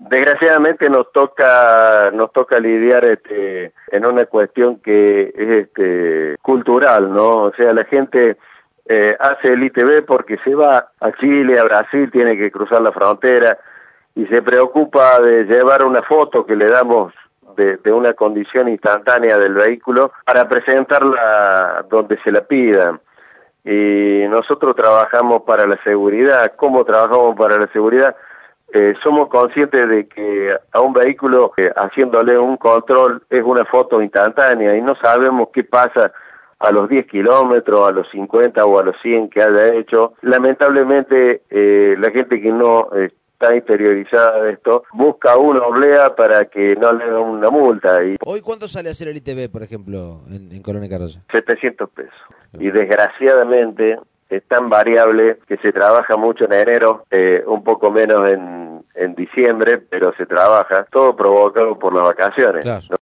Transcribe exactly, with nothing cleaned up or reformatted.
Desgraciadamente nos toca nos toca lidiar este, en una cuestión que es este, cultural, ¿no? O sea, la gente eh, hace el I T V porque se va a Chile, a Brasil, tiene que cruzar la frontera y se preocupa de llevar una foto que le damos de, de una condición instantánea del vehículo para presentarla donde se la pidan. Y nosotros trabajamos para la seguridad. ¿Cómo trabajamos para la seguridad? Eh, somos conscientes de que a un vehículo, eh, haciéndole un control, es una foto instantánea y no sabemos qué pasa a los diez kilómetros, a los cincuenta o a los cien que haya hecho. Lamentablemente, eh, la gente que no eh, está interiorizada de esto, busca una oblea para que no le den una multa. Y ¿Hoy cuánto sale a hacer el I T V, por ejemplo, en, en Colonia Carroza? setecientos pesos. Y desgraciadamente es tan variable que se trabaja mucho en enero, eh, un poco menos en, en diciembre, pero se trabaja, todo provocado por las vacaciones. Claro.